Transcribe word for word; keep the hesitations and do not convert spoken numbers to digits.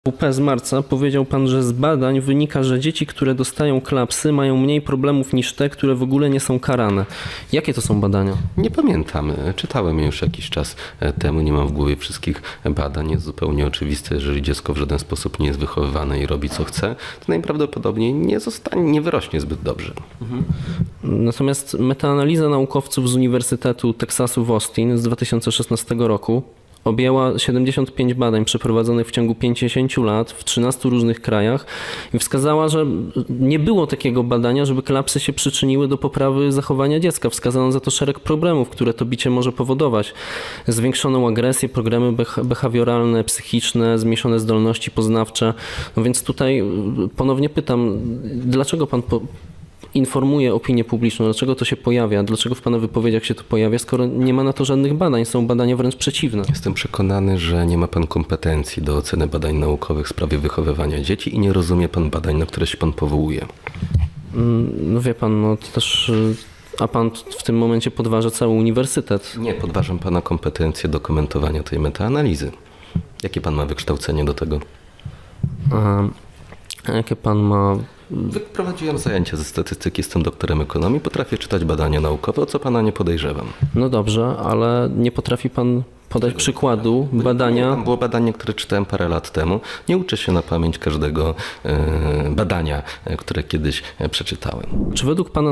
W P z marca powiedział pan, że z badań wynika, że dzieci, które dostają klapsy, mają mniej problemów niż te, które w ogóle nie są karane. Jakie to są badania? Nie pamiętam. Czytałem je już jakiś czas temu. Nie mam w głowie wszystkich badań. Jest zupełnie oczywiste, jeżeli dziecko w żaden sposób nie jest wychowywane i robi co chce, to najprawdopodobniej nie zostanie, nie wyrośnie zbyt dobrze. Mhm. Natomiast metaanaliza naukowców z Uniwersytetu Teksasu w Austin z dwa tysiące szesnastego roku objęła siedemdziesiąt pięć badań przeprowadzonych w ciągu pięćdziesięciu lat w trzynastu różnych krajach i wskazała, że nie było takiego badania, żeby klapsy się przyczyniły do poprawy zachowania dziecka. Wskazano za to szereg problemów, które to bicie może powodować. Zwiększoną agresję, problemy behawioralne, psychiczne, zmniejszone zdolności poznawcze. No więc tutaj ponownie pytam, dlaczego pan po informuje opinię publiczną, dlaczego to się pojawia, dlaczego w pana wypowiedziach się to pojawia, skoro nie ma na to żadnych badań, są badania wręcz przeciwne. Jestem przekonany, że nie ma pan kompetencji do oceny badań naukowych w sprawie wychowywania dzieci i nie rozumie pan badań, na które się pan powołuje. No wie pan, no to też... A pan w tym momencie podważa cały uniwersytet. Nie, podważam pana kompetencje do komentowania tej metaanalizy. Jakie pan ma wykształcenie do tego? A, a jakie pan ma... Prowadziłem zajęcia ze statystyki, jestem doktorem ekonomii, potrafię czytać badania naukowe, o co pana nie podejrzewam. No dobrze, ale nie potrafi pan podać przykładu badania... Tam było badanie, które czytałem parę lat temu. Nie uczę się na pamięć każdego badania, które kiedyś przeczytałem. Czy według pana